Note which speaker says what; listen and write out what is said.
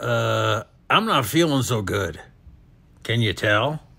Speaker 1: I'm not feeling so good. Can you tell?